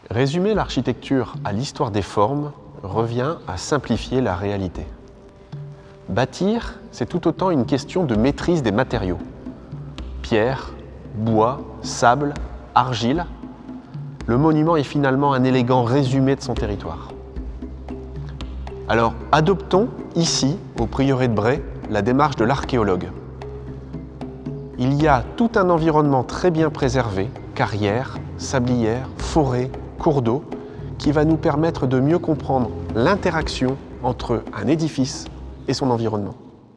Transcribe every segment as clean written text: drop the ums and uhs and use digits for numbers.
Résumer l'architecture à l'histoire des formes revient à simplifier la réalité. Bâtir, c'est tout autant une question de maîtrise des matériaux. Pierre, bois, sable, argile. Le monument est finalement un élégant résumé de son territoire. Alors, adoptons ici, au prieuré de Bray, la démarche de l'archéologue. Il y a tout un environnement très bien préservé, carrières, sablières, forêts, cours d'eau, qui va nous permettre de mieux comprendre l'interaction entre un édifice et son environnement.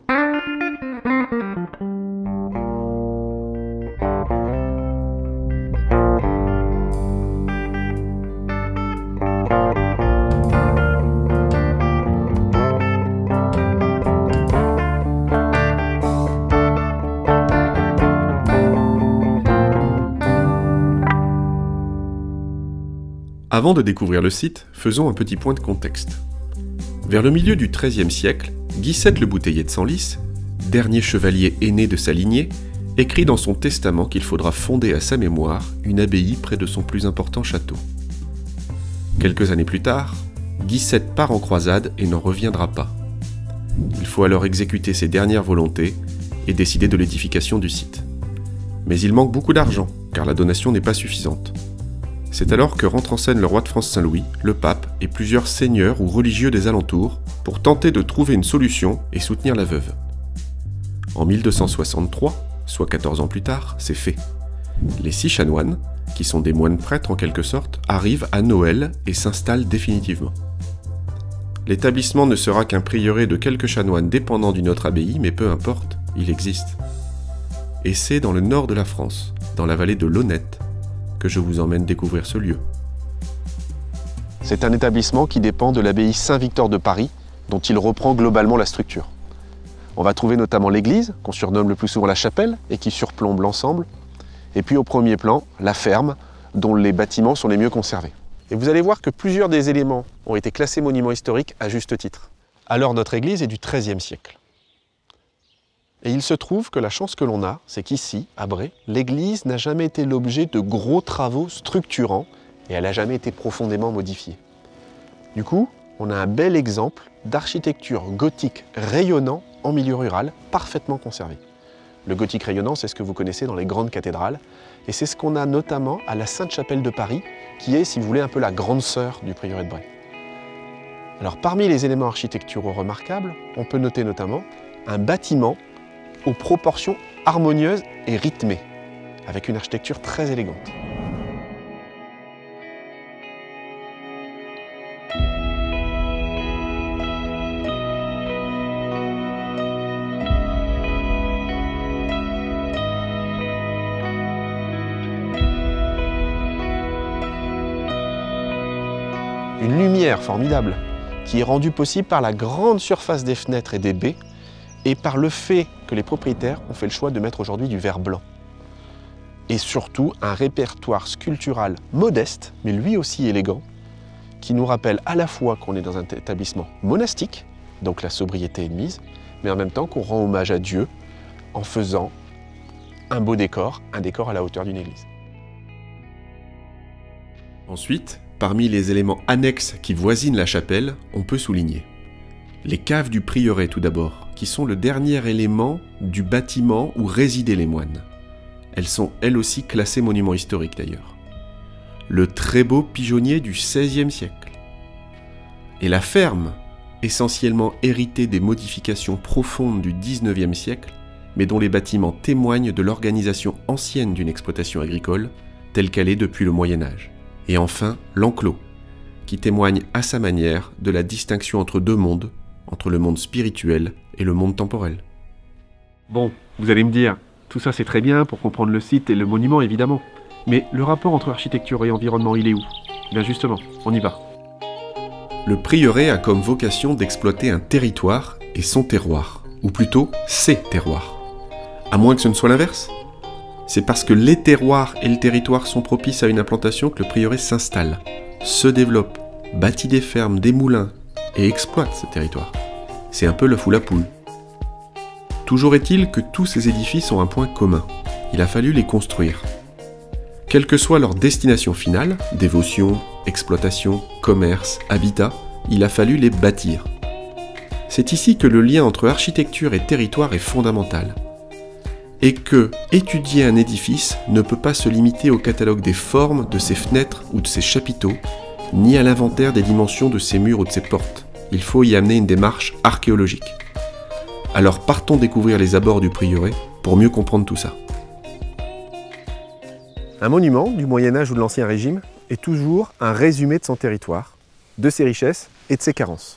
Avant de découvrir le site, faisons un petit point de contexte. Vers le milieu du XIIIe siècle, Guisset le Bouteiller de Senlis, dernier chevalier aîné de sa lignée, écrit dans son testament qu'il faudra fonder à sa mémoire une abbaye près de son plus important château. Quelques années plus tard, Guisset part en croisade et n'en reviendra pas. Il faut alors exécuter ses dernières volontés et décider de l'édification du site. Mais il manque beaucoup d'argent, car la donation n'est pas suffisante. C'est alors que rentre en scène le roi de France Saint-Louis, le pape et plusieurs seigneurs ou religieux des alentours pour tenter de trouver une solution et soutenir la veuve. En 1263, soit 14 ans plus tard, c'est fait. Les 6 chanoines, qui sont des moines prêtres en quelque sorte, arrivent à Noël et s'installent définitivement. L'établissement ne sera qu'un prieuré de quelques chanoines dépendants d'une autre abbaye, mais peu importe, il existe. Et c'est dans le nord de la France, dans la vallée de l'Honnête, que je vous emmène découvrir ce lieu. C'est un établissement qui dépend de l'abbaye Saint-Victor de Paris, dont il reprend globalement la structure. On va trouver notamment l'église, qu'on surnomme le plus souvent la chapelle, et qui surplombe l'ensemble. Et puis au premier plan, la ferme, dont les bâtiments sont les mieux conservés. Et vous allez voir que plusieurs des éléments ont été classés monuments historiques à juste titre. Alors notre église est du XIIIe siècle. Et il se trouve que la chance que l'on a, c'est qu'ici, à Bray, l'église n'a jamais été l'objet de gros travaux structurants et elle n'a jamais été profondément modifiée. Du coup, on a un bel exemple d'architecture gothique rayonnant en milieu rural, parfaitement conservé. Le gothique rayonnant, c'est ce que vous connaissez dans les grandes cathédrales et c'est ce qu'on a notamment à la Sainte-Chapelle de Paris, qui est, si vous voulez, un peu la grande sœur du prieuré de Bray. Alors, parmi les éléments architecturaux remarquables, on peut noter notamment un bâtiment aux proportions harmonieuses et rythmées, avec une architecture très élégante. Une lumière formidable, qui est rendue possible par la grande surface des fenêtres et des baies, et par le fait que les propriétaires ont fait le choix de mettre aujourd'hui du verre blanc. Et surtout, un répertoire sculptural modeste, mais lui aussi élégant, qui nous rappelle à la fois qu'on est dans un établissement monastique, donc la sobriété est de mise, mais en même temps qu'on rend hommage à Dieu en faisant un beau décor, un décor à la hauteur d'une église. Ensuite, parmi les éléments annexes qui voisinent la chapelle, on peut souligner les caves du prieuré tout d'abord, qui sont le dernier élément du bâtiment où résidaient les moines. Elles sont elles aussi classées monuments historiques d'ailleurs. Le très beau pigeonnier du XVIe siècle. Et la ferme, essentiellement héritée des modifications profondes du XIXe siècle, mais dont les bâtiments témoignent de l'organisation ancienne d'une exploitation agricole, telle qu'elle est depuis le Moyen-Âge. Et enfin, l'enclos, qui témoigne à sa manière de la distinction entre deux mondes, entre le monde spirituel et le monde temporel. Bon, vous allez me dire, tout ça c'est très bien pour comprendre le site et le monument évidemment, mais le rapport entre architecture et environnement, il est où? Bien justement, on y va. Le prieuré a comme vocation d'exploiter un territoire et son terroir, ou plutôt ses terroirs. À moins que ce ne soit l'inverse. C'est parce que les terroirs et le territoire sont propices à une implantation que le prieuré s'installe, se développe, bâtit des fermes, des moulins, et exploite ce territoire. C'est un peu l'œuf ou la poule. Toujours est-il que tous ces édifices ont un point commun. Il a fallu les construire. Quelle que soit leur destination finale, dévotion, exploitation, commerce, habitat, il a fallu les bâtir. C'est ici que le lien entre architecture et territoire est fondamental. Et que étudier un édifice ne peut pas se limiter au catalogue des formes de ses fenêtres ou de ses chapiteaux, ni à l'inventaire des dimensions de ses murs ou de ses portes. Il faut y amener une démarche archéologique. Alors partons découvrir les abords du prieuré pour mieux comprendre tout ça. Un monument du Moyen-Âge ou de l'Ancien Régime est toujours un résumé de son territoire, de ses richesses et de ses carences.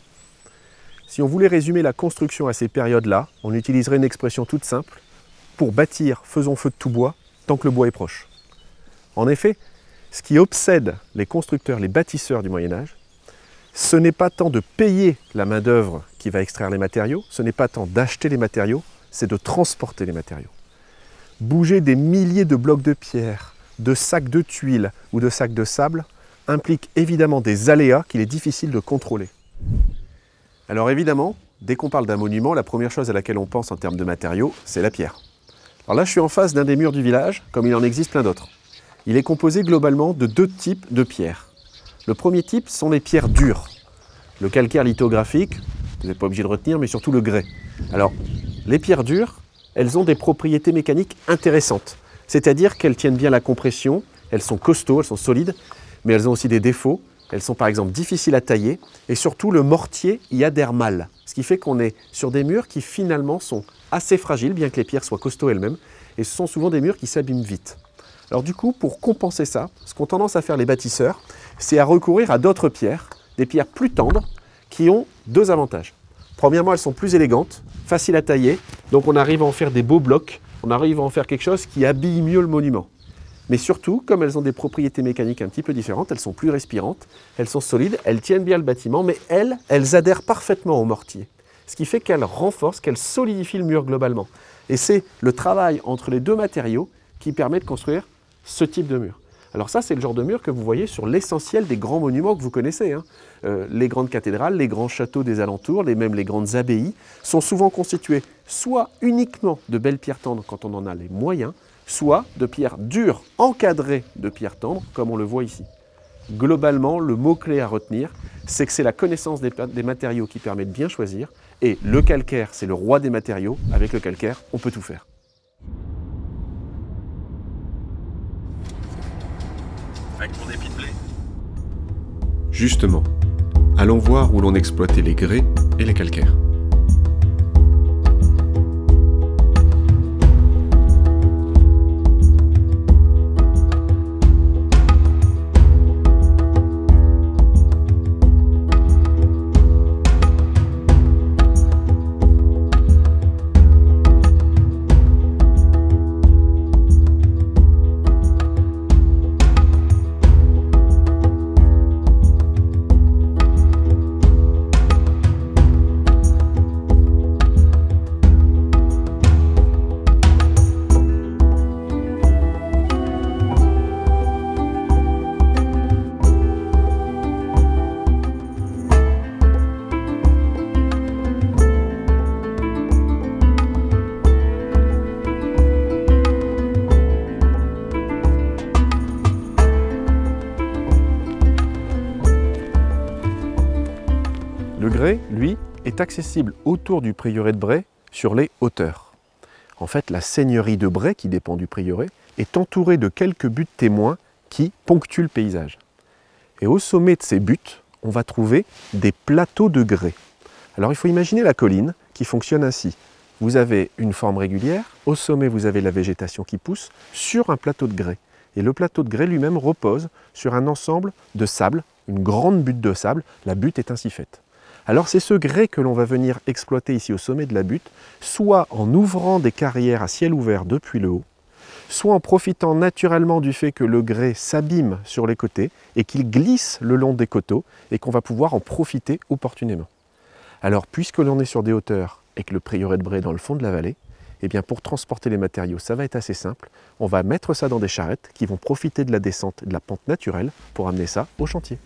Si on voulait résumer la construction à ces périodes-là, on utiliserait une expression toute simple. Pour bâtir, faisons feu de tout bois, tant que le bois est proche. En effet, ce qui obsède les constructeurs, les bâtisseurs du Moyen-Âge, ce n'est pas tant de payer la main-d'œuvre qui va extraire les matériaux, ce n'est pas tant d'acheter les matériaux, c'est de transporter les matériaux. Bouger des milliers de blocs de pierre, de sacs de tuiles ou de sacs de sable implique évidemment des aléas qu'il est difficile de contrôler. Alors évidemment, dès qu'on parle d'un monument, la première chose à laquelle on pense en termes de matériaux, c'est la pierre. Alors là, je suis en face d'un des murs du village, comme il en existe plein d'autres. Il est composé globalement de deux types de pierres. Le premier type sont les pierres dures. Le calcaire lithographique, vous n'êtes pas obligé de retenir, mais surtout le grès. Alors, les pierres dures, elles ont des propriétés mécaniques intéressantes. C'est-à-dire qu'elles tiennent bien la compression, elles sont costauds, elles sont solides, mais elles ont aussi des défauts. Elles sont par exemple difficiles à tailler et surtout le mortier y adhère mal. Ce qui fait qu'on est sur des murs qui finalement sont assez fragiles, bien que les pierres soient costauds elles-mêmes, et ce sont souvent des murs qui s'abîment vite. Alors du coup, pour compenser ça, ce qu'ont tendance à faire les bâtisseurs, c'est à recourir à d'autres pierres, des pierres plus tendres, qui ont deux avantages. Premièrement, elles sont plus élégantes, faciles à tailler, donc on arrive à en faire des beaux blocs, on arrive à en faire quelque chose qui habille mieux le monument. Mais surtout, comme elles ont des propriétés mécaniques un petit peu différentes, elles sont plus respirantes, elles sont solides, elles tiennent bien le bâtiment, mais elles adhèrent parfaitement au mortier. Ce qui fait qu'elles renforcent, qu'elles solidifient le mur globalement. Et c'est le travail entre les deux matériaux qui permet de construire ce type de mur. Alors ça, c'est le genre de mur que vous voyez sur l'essentiel des grands monuments que vous connaissez. Les grandes cathédrales, les grands châteaux des alentours, même les grandes abbayes, sont souvent constitués soit uniquement de belles pierres tendres quand on en a les moyens, soit de pierres dures encadrées de pierres tendres, comme on le voit ici. Globalement, le mot-clé à retenir, c'est que c'est la connaissance des matériaux qui permet de bien choisir, et le calcaire, c'est le roi des matériaux. Avec le calcaire, on peut tout faire. Avec mon épi de blé. Justement, allons voir où l'on exploitait les grès et les calcaires. Le grès, lui, est accessible autour du prieuré de Bray sur les hauteurs. En fait, la seigneurie de Bray, qui dépend du prieuré, est entourée de quelques buttes témoins qui ponctuent le paysage. Et au sommet de ces buttes, on va trouver des plateaux de grès. Alors il faut imaginer la colline qui fonctionne ainsi. Vous avez une forme régulière, au sommet vous avez la végétation qui pousse sur un plateau de grès. Et le plateau de grès lui-même repose sur un ensemble de sable, une grande butte de sable, la butte est ainsi faite. Alors c'est ce grès que l'on va venir exploiter ici au sommet de la butte, soit en ouvrant des carrières à ciel ouvert depuis le haut, soit en profitant naturellement du fait que le grès s'abîme sur les côtés et qu'il glisse le long des coteaux et qu'on va pouvoir en profiter opportunément. Alors puisque l'on est sur des hauteurs et que le prieuré de Bray est dans le fond de la vallée, eh bien pour transporter les matériaux, ça va être assez simple. On va mettre ça dans des charrettes qui vont profiter de la descente et de la pente naturelle pour amener ça au chantier.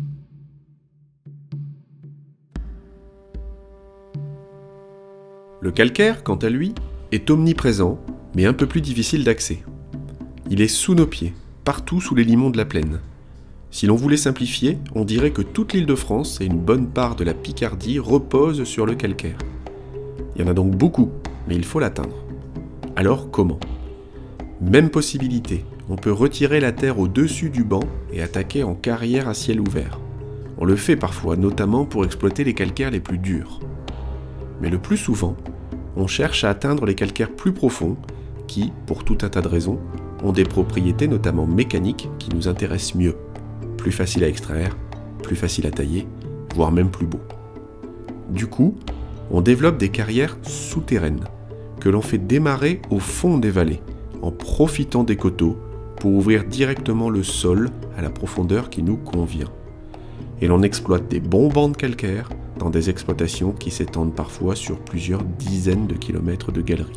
Le calcaire, quant à lui, est omniprésent, mais un peu plus difficile d'accès. Il est sous nos pieds, partout sous les limons de la plaine. Si l'on voulait simplifier, on dirait que toute l'Île-de-France et une bonne part de la Picardie reposent sur le calcaire. Il y en a donc beaucoup, mais il faut l'atteindre. Alors comment? Même possibilité, on peut retirer la terre au-dessus du banc et attaquer en carrière à ciel ouvert. On le fait parfois, notamment pour exploiter les calcaires les plus durs. Mais le plus souvent, on cherche à atteindre les calcaires plus profonds qui, pour tout un tas de raisons, ont des propriétés notamment mécaniques qui nous intéressent mieux. Plus facile à extraire, plus facile à tailler, voire même plus beau. Du coup, on développe des carrières souterraines que l'on fait démarrer au fond des vallées, en profitant des coteaux pour ouvrir directement le sol à la profondeur qui nous convient. Et l'on exploite des bons bancs de calcaire dans des exploitations qui s'étendent parfois sur plusieurs dizaines de kilomètres de galeries.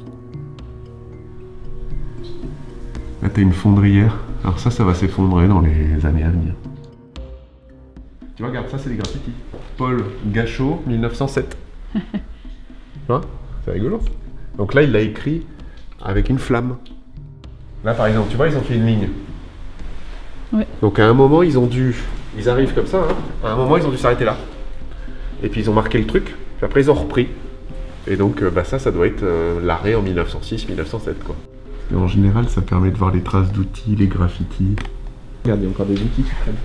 Là, t'as une fondrière. Alors ça va s'effondrer dans les années à venir. Tu vois, regarde, ça, c'est des graffitis. Paul Gachot, 1907. Tu vois, c'est rigolo. Donc là, il l'a écrit avec une flamme. Là, par exemple, tu vois, ils ont fait une ligne. Ouais. Donc à un moment, ils arrivent comme ça, hein. À un moment, ils ont dû s'arrêter là. Et puis, ils ont marqué le truc. Puis après, ils ont repris. Et donc, ça doit être l'arrêt en 1906-1907, quoi. Et en général, ça permet de voir les traces d'outils, les graffitis. Regarde, il y a encore des outils qui traînent.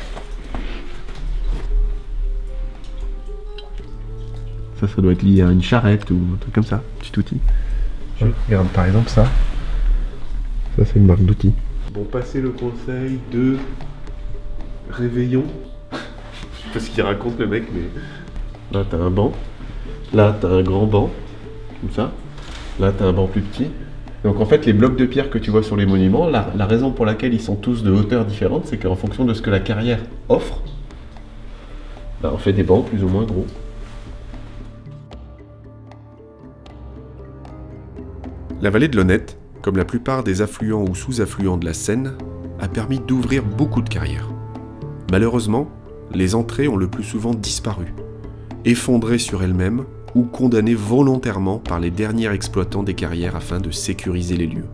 Ça doit être lié à une charrette ou un truc comme ça, petit outil. Ouais. Regarde, par exemple, ça. Ça, c'est une marque d'outils. Bon, passer le conseil de réveillon. Je sais pas ce qu'il raconte le mec, mais... Là, t'as un banc. Là, t'as un grand banc. Comme ça. Là, t'as un banc plus petit. Donc en fait, les blocs de pierre que tu vois sur les monuments, la raison pour laquelle ils sont tous de hauteurs différentes, c'est qu'en fonction de ce que la carrière offre, on fait des bancs plus ou moins gros. La vallée de l'Honnête, comme la plupart des affluents ou sous-affluents de la Seine, a permis d'ouvrir beaucoup de carrières. Malheureusement, les entrées ont le plus souvent disparu, effondrées sur elles-mêmes ou condamnées volontairement par les derniers exploitants des carrières afin de sécuriser les lieux.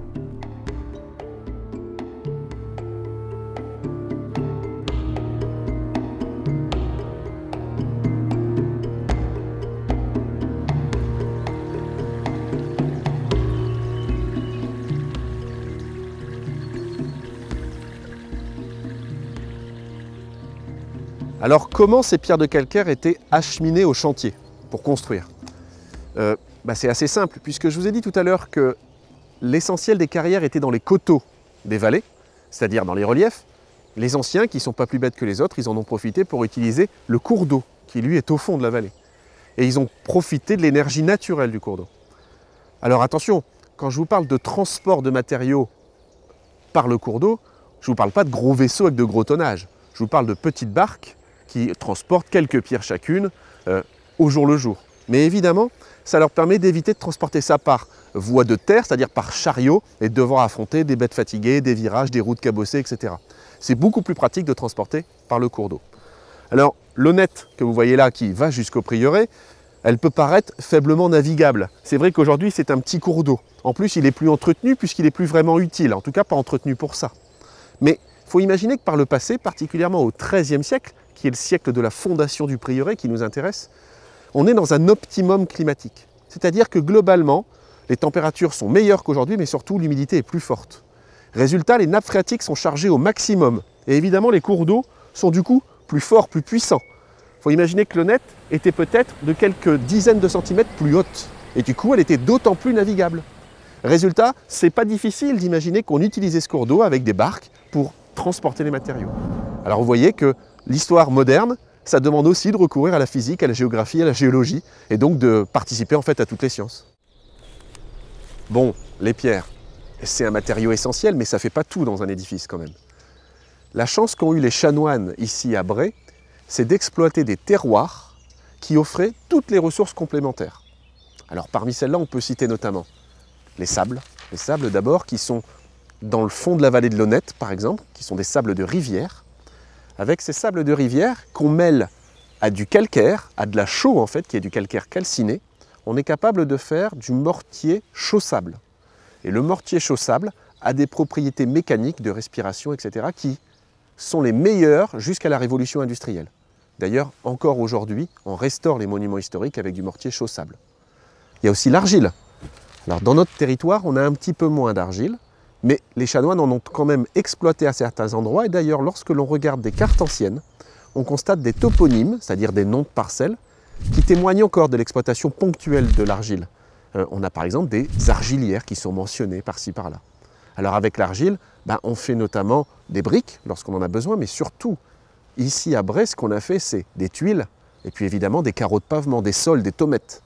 Alors comment ces pierres de calcaire étaient acheminées au chantier pour construire? C'est assez simple, puisque je vous ai dit tout à l'heure que l'essentiel des carrières était dans les coteaux des vallées, c'est-à-dire dans les reliefs. Les anciens, qui ne sont pas plus bêtes que les autres, ils en ont profité pour utiliser le cours d'eau, qui lui est au fond de la vallée. Et ils ont profité de l'énergie naturelle du cours d'eau. Alors attention, quand je vous parle de transport de matériaux par le cours d'eau, je ne vous parle pas de gros vaisseaux avec de gros tonnage. Je vous parle de petites barques qui transportent quelques pierres chacune au jour le jour. Mais évidemment, ça leur permet d'éviter de transporter ça par voie de terre, c'est-à-dire par chariot, et de devoir affronter des bêtes fatiguées, des virages, des routes cabossées, etc. C'est beaucoup plus pratique de transporter par le cours d'eau. Alors, l'Honnête que vous voyez là, qui va jusqu'au prieuré, elle peut paraître faiblement navigable. C'est vrai qu'aujourd'hui, c'est un petit cours d'eau. En plus, il n'est plus entretenu puisqu'il n'est plus vraiment utile, en tout cas pas entretenu pour ça. Mais il faut imaginer que par le passé, particulièrement au XIIIe siècle, qui est le siècle de la fondation du prieuré qui nous intéresse, on est dans un optimum climatique. C'est-à-dire que globalement, les températures sont meilleures qu'aujourd'hui, mais surtout l'humidité est plus forte. Résultat, les nappes phréatiques sont chargées au maximum. Et évidemment, les cours d'eau sont du coup plus forts, plus puissants. Il faut imaginer que l'Honnête était peut-être de quelques dizaines de centimètres plus haute. Et du coup, elle était d'autant plus navigable. Résultat, c'est pas difficile d'imaginer qu'on utilisait ce cours d'eau avec des barques pour transporter les matériaux. Alors vous voyez que l'histoire moderne, ça demande aussi de recourir à la physique, à la géographie, à la géologie, et donc de participer en fait à toutes les sciences. Bon, les pierres, c'est un matériau essentiel, mais ça ne fait pas tout dans un édifice quand même. La chance qu'ont eu les chanoines ici à Bray, c'est d'exploiter des terroirs qui offraient toutes les ressources complémentaires. Alors parmi celles-là, on peut citer notamment les sables d'abord, qui sont dans le fond de la vallée de l'Honnête, par exemple, qui sont des sables de rivière. Avec ces sables de rivière qu'on mêle à du calcaire, à de la chaux en fait, qui est du calcaire calciné, on est capable de faire du mortier chaux-sable. Et le mortier chaux-sable a des propriétés mécaniques de respiration, etc., qui sont les meilleures jusqu'à la révolution industrielle. D'ailleurs, encore aujourd'hui, on restaure les monuments historiques avec du mortier chaussable. Il y a aussi l'argile. Alors, dans notre territoire, on a un petit peu moins d'argile, mais les chanoines en ont quand même exploité à certains endroits. Et d'ailleurs, lorsque l'on regarde des cartes anciennes, on constate des toponymes, c'est-à-dire des noms de parcelles, qui témoignent encore de l'exploitation ponctuelle de l'argile. On a par exemple des argilières qui sont mentionnées par-ci par-là. Alors avec l'argile, on fait notamment des briques lorsqu'on en a besoin, mais surtout, ici à Bray, ce qu'on a fait, c'est des tuiles, et puis évidemment des carreaux de pavement, des sols, des tommettes.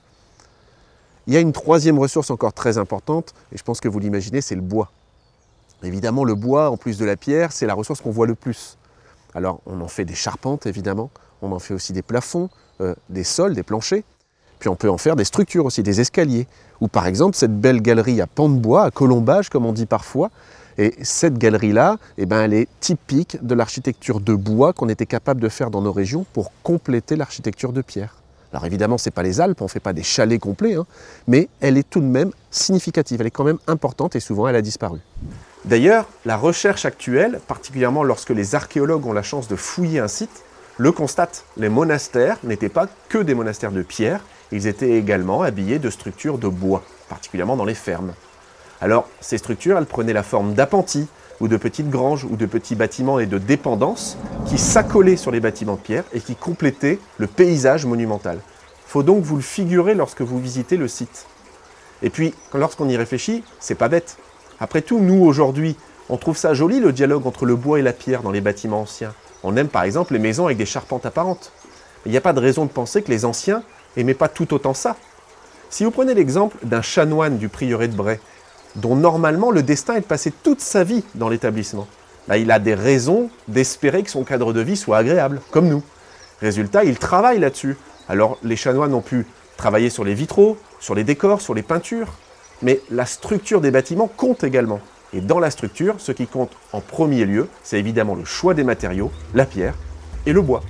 Il y a une troisième ressource encore très importante, et je pense que vous l'imaginez, c'est le bois. Évidemment, le bois, en plus de la pierre, c'est la ressource qu'on voit le plus. Alors, on en fait des charpentes, évidemment, on en fait aussi des plafonds, des sols, des planchers, puis on peut en faire des structures aussi, des escaliers, ou par exemple cette belle galerie à pans de bois, à colombage, comme on dit parfois, et cette galerie-là, elle est typique de l'architecture de bois qu'on était capable de faire dans nos régions pour compléter l'architecture de pierre. Alors évidemment, ce n'est pas les Alpes, on ne fait pas des chalets complets, mais elle est tout de même significative, elle est quand même importante et souvent elle a disparu. D'ailleurs, la recherche actuelle, particulièrement lorsque les archéologues ont la chance de fouiller un site, le constate. Les monastères n'étaient pas que des monastères de pierre, ils étaient également habillés de structures de bois, particulièrement dans les fermes. Alors, ces structures, elles prenaient la forme d'appentis, ou de petites granges, ou de petits bâtiments et de dépendances qui s'accolaient sur les bâtiments de pierre et qui complétaient le paysage monumental. Il faut donc vous le figurer lorsque vous visitez le site. Et puis, lorsqu'on y réfléchit, c'est pas bête. Après tout, nous, aujourd'hui, on trouve ça joli, le dialogue entre le bois et la pierre dans les bâtiments anciens. On aime par exemple les maisons avec des charpentes apparentes. Il n'y a pas de raison de penser que les anciens n'aimaient pas tout autant ça. Si vous prenez l'exemple d'un chanoine du prieuré de Bray, dont normalement le destin est de passer toute sa vie dans l'établissement, il a des raisons d'espérer que son cadre de vie soit agréable, comme nous. Résultat, il travaille là-dessus. Alors les chanoines ont pu travailler sur les vitraux, sur les décors, sur les peintures, mais la structure des bâtiments compte également. Et dans la structure, ce qui compte en premier lieu, c'est évidemment le choix des matériaux, la pierre et le bois.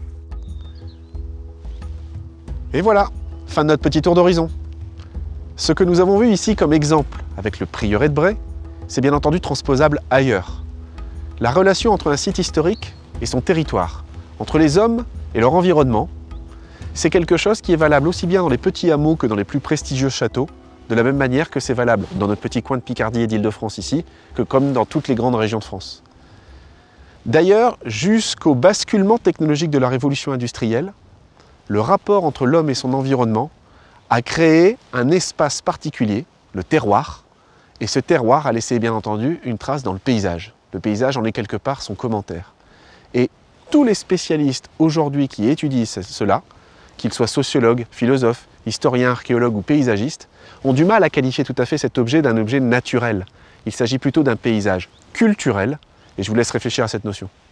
Et voilà, fin de notre petit tour d'horizon. Ce que nous avons vu ici comme exemple avec le prieuré de Bray, c'est bien entendu transposable ailleurs. La relation entre un site historique et son territoire, entre les hommes et leur environnement, c'est quelque chose qui est valable aussi bien dans les petits hameaux que dans les plus prestigieux châteaux, de la même manière que c'est valable dans notre petit coin de Picardie et d'Île-de-France ici, que comme dans toutes les grandes régions de France. D'ailleurs, jusqu'au basculement technologique de la révolution industrielle, le rapport entre l'homme et son environnement a créé un espace particulier, le terroir, et ce terroir a laissé bien entendu une trace dans le paysage. Le paysage en est quelque part son commentaire. Et tous les spécialistes aujourd'hui qui étudient cela, qu'ils soient sociologues, philosophes, historiens, archéologues ou paysagistes, ont du mal à qualifier tout à fait cet objet d'un objet naturel. Il s'agit plutôt d'un paysage culturel, et je vous laisse réfléchir à cette notion.